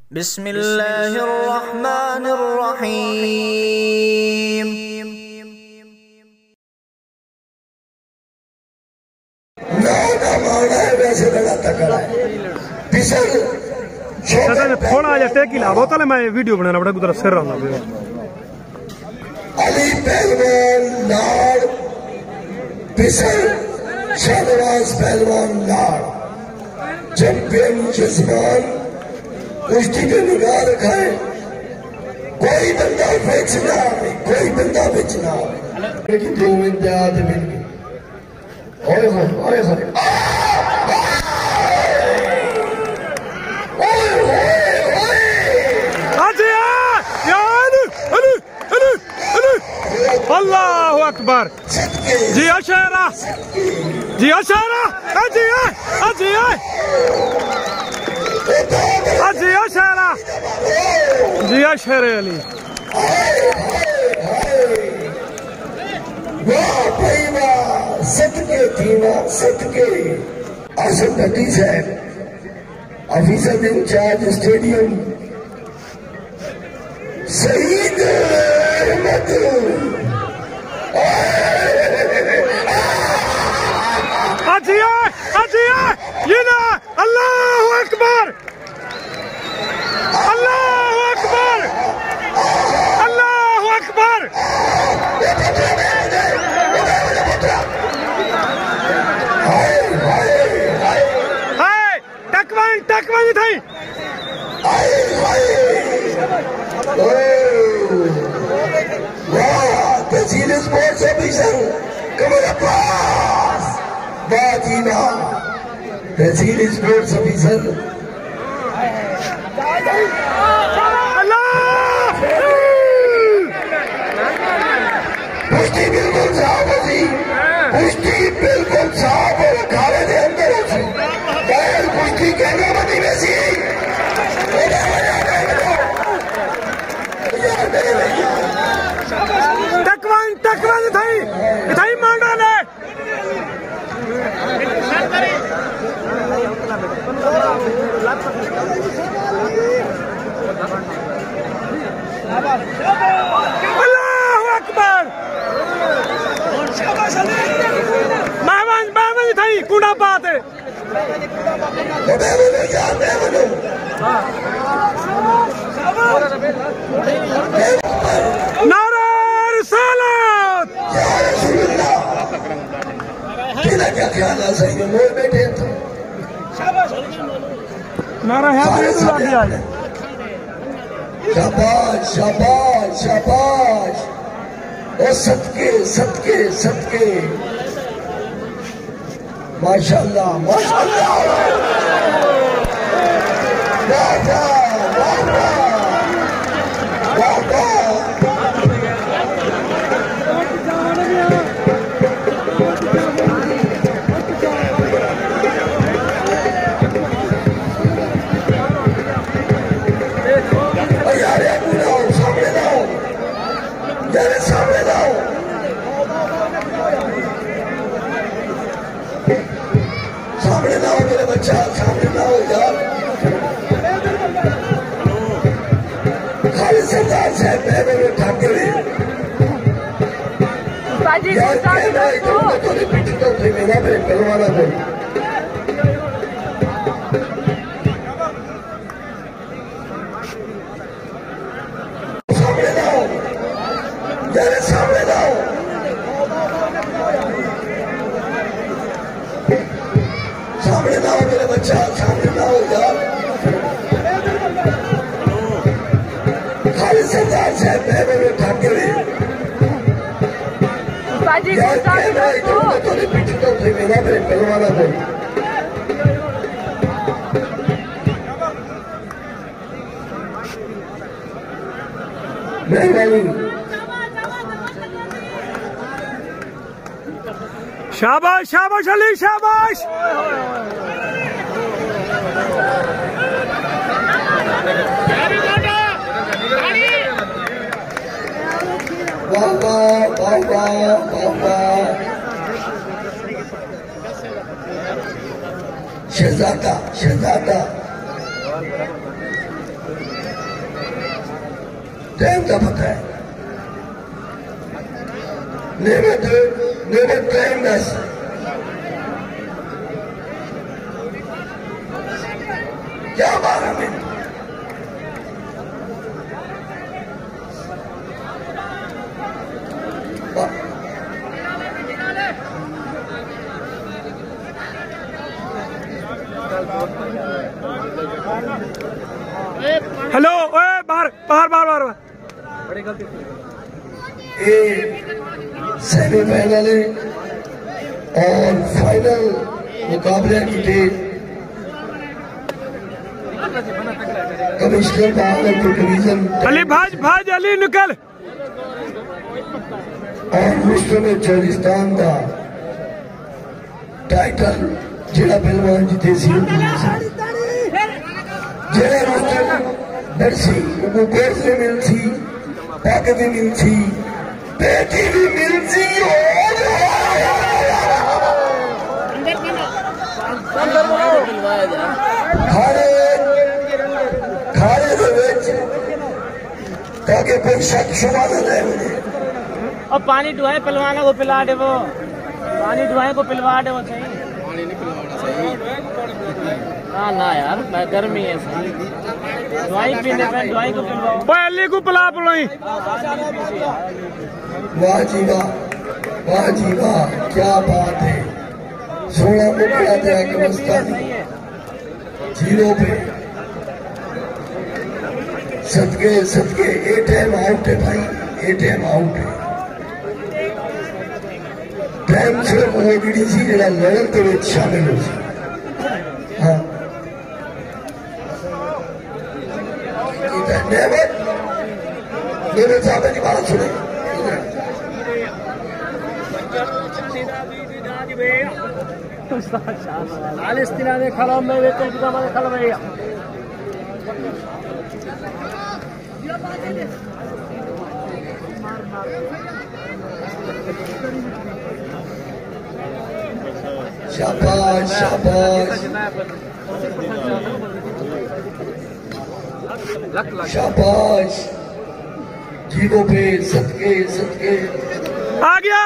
बिस्मिल्लाहिर्रहमानिर्रहीम। वैसे बड़ा तकड़ा है। थोड़ा जा टेकी ला बोतल मैं वीडियो बनाना बड़ा गुदरा सिर रहा अली पहलवान लाड़ पिसल शहनवाज पहलवान लाड़ चैंपियन जजमान कुश्ती पे निगाह रखा है। कोई बंदा बेचना कोई बंदा बेचना लेकिन दो इम्तियाज मिल गई। ओए होए ओए होए अल्लाहु अकबर। जी अशारा जी अशारा जी जी जी अशारा जी अशरे अली। वाह भाई वाह सदके थीवा सदके। आसिफ नदी साहब ऑफिसर इंचार्ज स्टेडियम शहीद अहमद अल्लाहु अकबर अल्लाहु अकबर अल्लाहु अकबर। हाय टकवान टकवान थई तहसील स्पोर्ट्स ऑफिसर कमर अब्बास बाजीना तहसील स्पोर्ट्स ऑफिसर कुश्ती बिल्कुल साफ होती कुश्ती बिल्कुल साफ और अखाड़े के अंदर होती बैल कुश्ती कहना बनी वैसी टकवान टकवान थई थई मांडा ले अल्लाहु अकबर। महमान महमान थई कुड़ा बात है नारा रिसालत। तेरा क्या ख्याल है सही में मोर बैठे तो नारा है शाबाश शाबाश शाबाश और सदके सदके सदके माशाल्लाह माशाल्लाह। सामने लाओ सामने लाओ मेरे बच्चा सामने लाओ यार। खालिद सरदार साहब मैं ठाके हुए यार कहना है तो पीछे तो थे मेरा मेरे पहलवाना को सामने लाओ सामने लाओ मेरे बच्चा सामने लाओ यार। खालिद सरदार साहब मैं ठाके हुए यार कहना है तो पीछे तो थे मेरा मेरे पहलवाना को मेहरबानी। शाबाश शाबाश अली शाबाश। बाबा बाबा बाबा शहजादा शहजादा टाइम का पता है नेमत टाइम दस क्या 12 मिनट हेलो ओए बाहर बाहर बाहर बाहर ये सेमीफाइनल और फाइनल मुकाबले की date commissioner Bhagalpur division Ali भाज भाज अली निकल और मुस्लिम चौलिस्तान का टाइटल जिला पहलवान जीते सी जिला मुस्लिम दर्शी उनको गोद भी मिलती पग भी मिलती बेटी भी मिलती खाने के विच ताकि कोई शक शुबा न रहे उन्हें और पानी डुआए पहलवानों को पिला दे वो पानी डुआए को पिलवा दे वो सही पानी नहीं पिलवाना सही हाँ ना यार मैं गर्मी है सही दवाई पीने पे दवाई को पिलवाओ ओए अली को पिला पिलाई वाह जी वाह क्या बात है 16 मुकड़ा दे अफगानिस्तानी 0 पे सदके ए टाइम आउट है भाई ए टाइम आउट है टाइम सिर्फ वो गिड़ी सी जरा लड़न के विच शामिल हो सी हाँ मेरे साहब की बात सुने खड़ा मैं खड़ा भैया शाबाश शाबाश जीवों पे सदके आ गया